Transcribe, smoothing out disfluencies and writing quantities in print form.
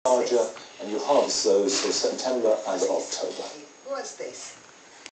larger, and you harvest those for September and October. What's this?